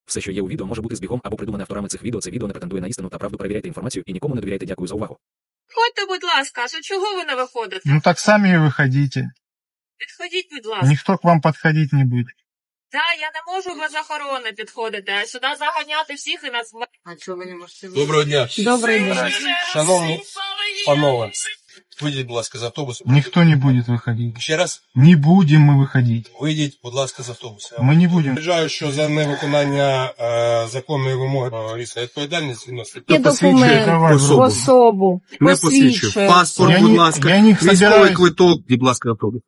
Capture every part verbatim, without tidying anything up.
Все, що є у відео, може бути збігом або придумане авторами цих відео. Це відео не претендує на істину та правду. Перевіряйте інформацію і нікому не довіряйте. Дякую за увагу. Ходьте, будь ласка, а чого ви не виходите? Ну так самі і виходите. Підходіть, будь ласка. Ніхто к вам підходити не буде. Так, я не можу без охорони підходити, а сюди заганяти всіх і нас... А чого ви не можете? Доброго дня. Добрий день. Шановні панове, вийдіть, будь ласка, з автобусу. Ніхто не буде виходити. Ще раз, Не будемо ми виходити. вийдіть, будь ласка, з автобусу. Ми не будемо. Вважаю, що за невиконання е, законної вимоги е, відповідальність відносно. Є документ, Давай, особу, особу Не посвідчую. посвідчує. Паспорт, Я будь не- ласка. я не Військовий собираюсь. квиток, будь ласка, автобус.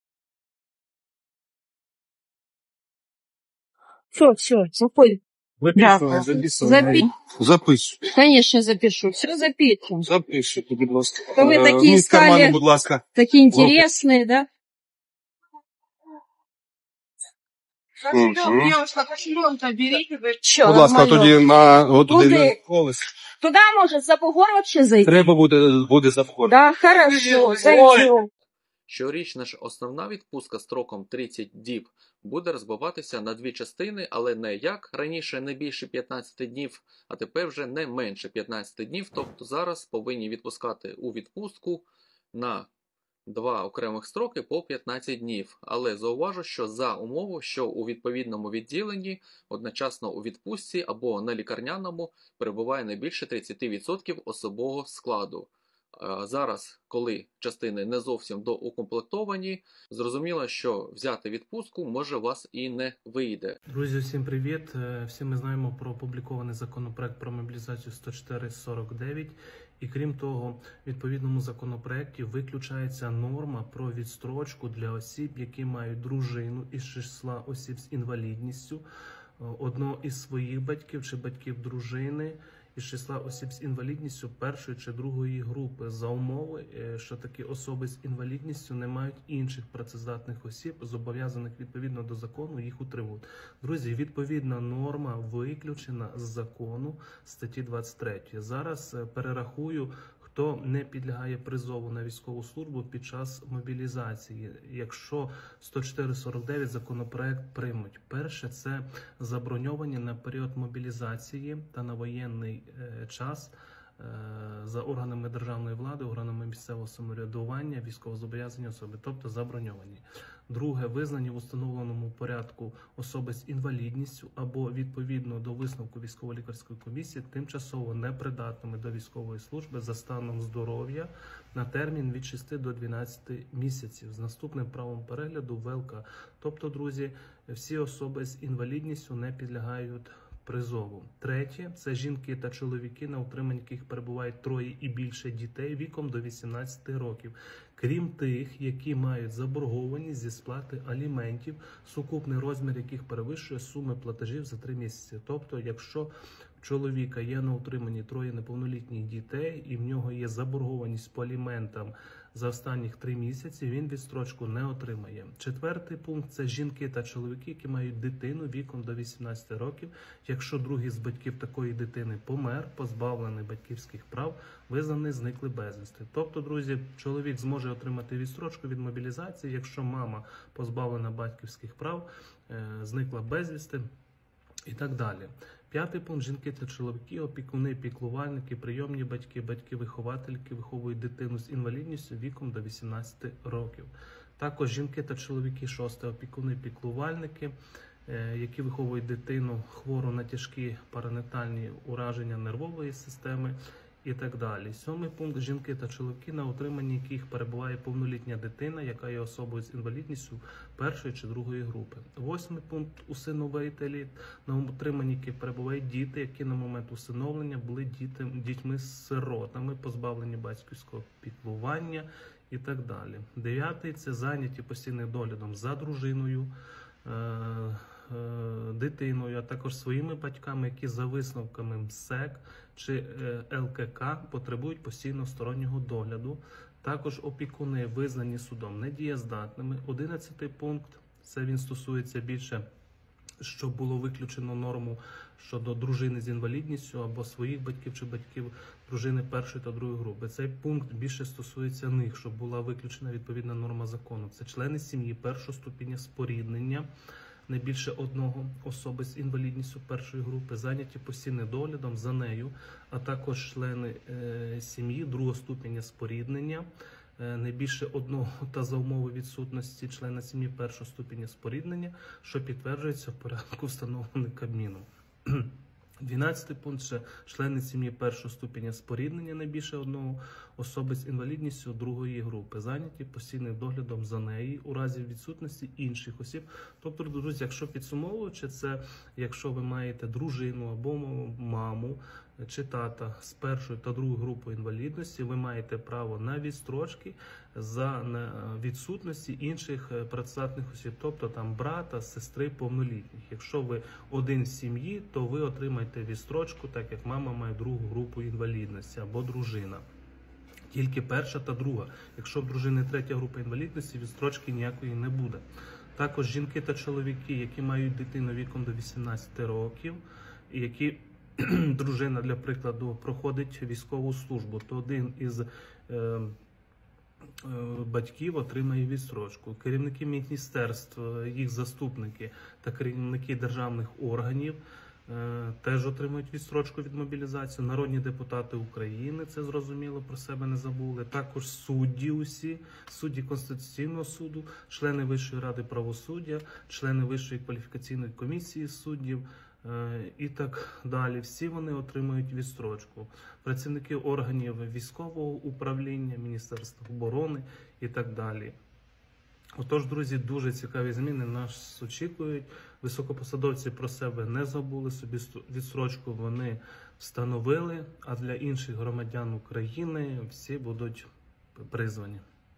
Все, все, заходь. Дякую. Запи... Записуй. Конечно, запишу. Все запишу. Записуйте, будь ласка. То ви Е, такі вниз кармани, искали. будь ласка. Такие интересные, да? Девушка, кошелек-то берите вы. Че, Будь ласка, тоді на отуди Туди. на колес. Туда может за бугор вообще зайти? Треба буде, буде за вход. Да, хорошо, зайдем. Щорічна ж основна відпустка строком тридцять діб буде розбиватися на дві частини, але не як раніше не більше п'ятнадцяти днів, а тепер вже не менше п'ятнадцяти днів. Тобто зараз повинні відпускати у відпустку на два окремих строки по п'ятнадцять днів. Але зауважу, що за умови, що у відповідному відділенні одночасно у відпустці або на лікарняному перебуває не більше тридцять відсотків особового складу. Зараз, коли частини не зовсім доукомплектовані, зрозуміло, що взяти відпустку може вас і не вийде. Друзі, всім привіт! Всі ми знаємо про опублікований законопроект про мобілізацію сто чотири сорок дев'ять. І крім того, в відповідному законопроекті виключається норма про відстрочку для осіб, які мають дружину із числа осіб з інвалідністю, одного із своїх батьків чи батьків дружини, із числа осіб з інвалідністю першої чи другої групи, за умови, що такі особи з інвалідністю не мають інших працездатних осіб, зобов'язаних відповідно до закону їх утримувати. Друзі, відповідна норма виключена з закону статті двадцять три. Зараз перерахую, хто не підлягає призову на військову службу під час мобілізації, якщо сто чотири сорок дев'ять законопроект приймуть. Перше – це заброньовані на період мобілізації та на воєнний е, час е, за органами державної влади, органами місцевого самоврядування, військовозобов'язані особи, тобто заброньовані. Друге – визнані в установленому порядку особи з інвалідністю або відповідно до висновку військово-лікарської комісії тимчасово непридатними до військової служби за станом здоров'я на термін від шести до дванадцяти місяців з наступним правом перегляду ВЛК. Тобто, друзі, всі особи з інвалідністю не підлягають призову. Третє – це жінки та чоловіки, на утриманні яких перебувають троє і більше дітей віком до вісімнадцяти років. Крім тих, які мають заборгованість зі сплати аліментів, сукупний розмір яких перевищує суми платежів за три місяці. Тобто, якщо у чоловіка є на утриманні троє неповнолітніх дітей і в нього є заборгованість по аліментам за останніх три місяці, він відстрочку не отримає. Четвертий пункт – це жінки та чоловіки, які мають дитину віком до вісімнадцяти років. Якщо другий з батьків такої дитини помер, позбавлений батьківських прав, визнаний зниклий безвісти. Тобто, друзі, чоловік зможе отримати відстрочку від мобілізації, якщо мама позбавлена батьківських прав, зникла безвісти і так далі. П'ятий пункт – жінки та чоловіки, опікуни, піклувальники, прийомні батьки, батьки-виховательки виховують дитину з інвалідністю віком до вісімнадцяти років. Також жінки та чоловіки, шосте – опікуни, піклувальники, які виховують дитину хвору на тяжкі паранатальні ураження нервової системи і так далі. Сьомий пункт – жінки та чоловіки, на утриманні яких перебуває повнолітня дитина, яка є особою з інвалідністю першої чи другої групи. Восьмий пункт – усиновителі, на утриманні яких перебувають діти, які на момент усиновлення були діти, дітьми-сиротами, позбавлені батьківського піклування і так далі. Дев'ятий – це зайняті постійним доглядом за дружиною, дитиною, а також своїми батьками, які за висновками МСЕК чи ЛКК потребують постійного стороннього догляду. Також опікуни визнані судом недієздатними. Одинадцятий пункт, це він стосується більше, щоб було виключено норму щодо дружини з інвалідністю або своїх батьків чи батьків дружини першої та другої групи. Цей пункт більше стосується них, щоб була виключена відповідна норма закону. Це члени сім'ї першого ступеня споріднення не більше одного особи з інвалідністю першої групи, зайняті постійним доглядом за нею, а також члени е, сім'ї другого ступеня споріднення, е, не більше одного та за умови відсутності члена сім'ї першого ступеня споріднення, що підтверджується в порядку, встановлений Кабміном. дванадцятий пункт ще члени сім'ї першого ступеня споріднення не більше одного особи з інвалідністю другої групи, зайняті постійним доглядом за нею у разі відсутності інших осіб. Тобто, друзі, якщо підсумовуючи це, якщо ви маєте дружину або маму чи тата з першою та другою групою інвалідності, ви маєте право на відстрочки за відсутності інших працездатних осіб, тобто там брата, сестри повнолітніх. Якщо ви один в сім'ї, то ви отримаєте відстрочку, так як мама має другу групу інвалідності або дружина. Тільки перша та друга. Якщо в дружини третя група інвалідності, відстрочки ніякої не буде. Також жінки та чоловіки, які мають дитину віком до вісімнадцяти років, і які дружина, для прикладу, проходить військову службу, то один із е, батьків отримає відстрочку. Керівники міністерств, їх заступники та керівники державних органів е, теж отримують відстрочку від мобілізації. Народні депутати України, це зрозуміло, про себе не забули. Також судді усі, судді Конституційного суду, члени Вищої ради правосуддя, члени Вищої кваліфікаційної комісії суддів, і так далі. Всі вони отримують відстрочку. Працівники органів військового управління, Міністерства оборони і так далі. Отож, друзі, дуже цікаві зміни нас очікують. Високопосадовці про себе не забули, собі відстрочку вони встановили, а для інших громадян України всі будуть призвані.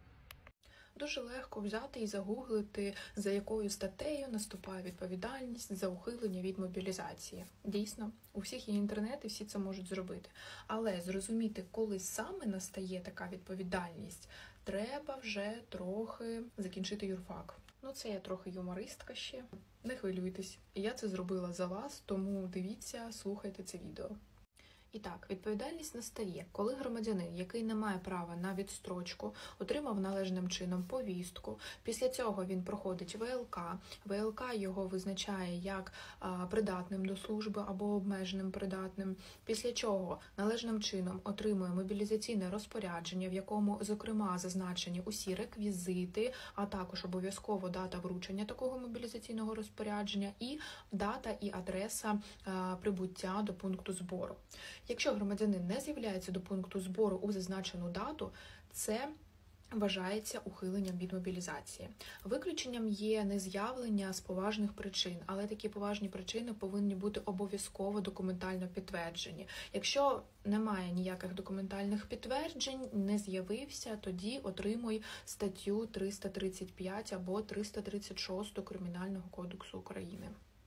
Дуже легко взяти і загуглити, за якою статтею наступає відповідальність за ухилення від мобілізації. Дійсно, у всіх є інтернет і всі це можуть зробити. Але зрозуміти, коли саме настає така відповідальність, треба вже трохи закінчити юрфак. Ну, це я трохи юмористка ще. Не хвилюйтесь, я це зробила за вас, тому дивіться, слухайте це відео. І так, відповідальність настає, коли громадянин, який не має права на відстрочку, отримав належним чином повістку. Після цього він проходить ВЛК. ВЛК його визначає як а, придатним до служби або обмеженим придатним. Після чого належним чином отримує мобілізаційне розпорядження, в якому, зокрема, зазначені усі реквізити, а також обов'язково дата вручення такого мобілізаційного розпорядження і дата і адреса а, прибуття до пункту збору. Якщо громадянин не з'являється до пункту збору у зазначену дату, це вважається ухиленням від мобілізації. Виключенням є нез'явлення з поважних причин, але такі поважні причини повинні бути обов'язково документально підтверджені. Якщо немає ніяких документальних підтверджень, не з'явився, тоді отримуй статтю триста тридцять п'ять або триста тридцять шість Кримінального кодексу України.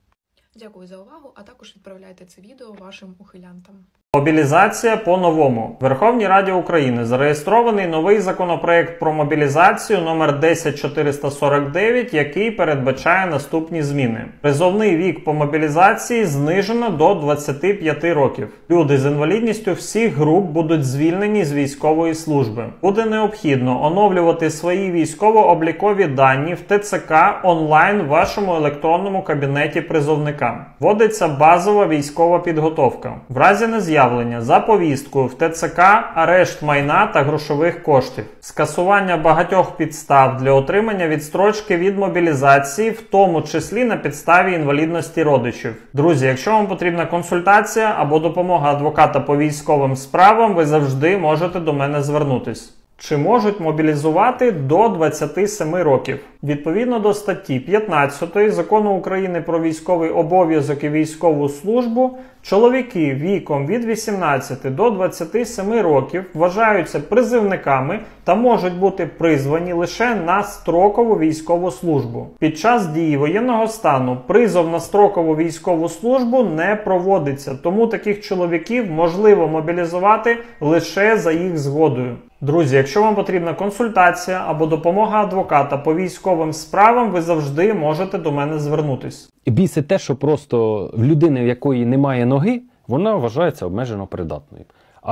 Дякую за увагу, а також відправляйте це відео вашим ухилянтам. Мобілізація по-новому. В Верховній Раді України зареєстрований новий законопроект про мобілізацію номер десять чотириста сорок дев'ять, який передбачає наступні зміни. Призовний вік по мобілізації знижено до двадцяти п'яти років. Люди з інвалідністю всіх груп будуть звільнені з військової служби. Буде необхідно оновлювати свої військово-облікові дані в ТЦК онлайн в вашому електронному кабінеті призовника. Вводиться базова військова підготовка. В разі нез'явлення за повісткою в ТЦК арешт майна та грошових коштів. Скасування багатьох підстав для отримання відстрочки від мобілізації, в тому числі на підставі інвалідності родичів. Друзі, якщо вам потрібна консультація або допомога адвоката по військовим справам, ви завжди можете до мене звернутись. Чи можуть мобілізувати до двадцяти семи років? Відповідно до статті п'ятнадцятої Закону України про військовий обов'язок і військову службу, чоловіки віком від вісімнадцяти до двадцяти семи років вважаються призивниками та можуть бути призвані лише на строкову військову службу. Під час дії воєнного стану призов на строкову військову службу не проводиться, тому таких чоловіків можливо мобілізувати лише за їх згодою. Друзі, якщо вам потрібна консультація або допомога адвоката по військовим справам, ви завжди можете до мене звернутись. І бісить те, що просто в людини, в якої немає ноги, вона вважається обмежено придатною.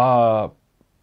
А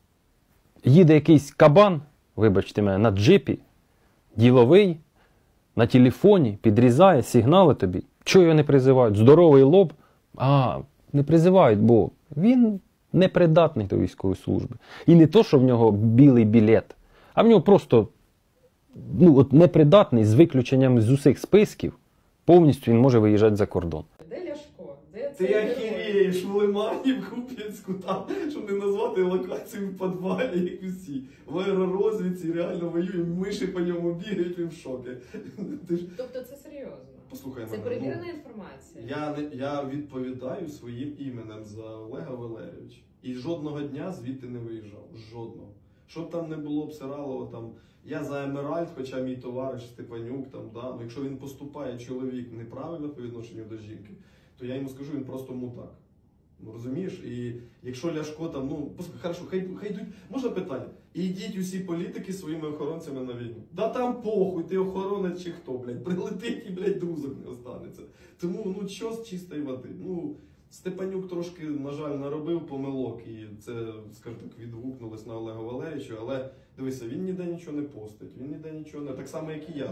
їде якийсь кабан, вибачте мене, на джипі, діловий, на телефоні, підрізає, сигнали тобі. Чого його не призивають? Здоровий лоб? А, не призивають, бо він непридатний до військової служби. І не то, що в нього білий білет, а в нього просто ну, от непридатний з виключенням з усіх списків, повністю він може виїжджати за кордон. Де Ляшко? Де Ти охереєш в Лимані, в Куп'янську, там, щоб не назвати локацію в підвалі, як усі. В аеророзвідці реально воюємо, миші по ньому бігають, він в шокі. Ти ж... Тобто це серйозно? Послухай це мене, перевірена ну, інформація? Я, не, я відповідаю своїм іменем за Олега Валерійовича. І жодного дня звідти не виїжджав. Жодного. Щоб там не було обсиралово, там, я за Емеральд, хоча мій товариш Степанюк, там, да, ну, якщо він поступає, чоловік, неправильно по відношенню до жінки, то я йому скажу, він просто мудак. Ну, розумієш? І якщо Ляшко там, ну, послухай, хорошо, хай, хай йдуть, можна питання? І йдіть усі політики своїми охоронцями на війну. Да там похуй, ти охоронець чи хто, блядь, прилетить і, блядь, друзок не останеться. Тому, ну, що з чистої води? Ну, Степанюк трошки, на жаль, наробив помилок, і це, скажімо так, відгукнулось на Олега Валерійовича, але, дивися, він ніде нічого не постить, він ніде нічого не, так само, як і я.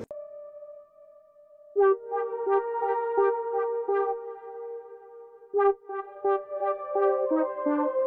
Thank you.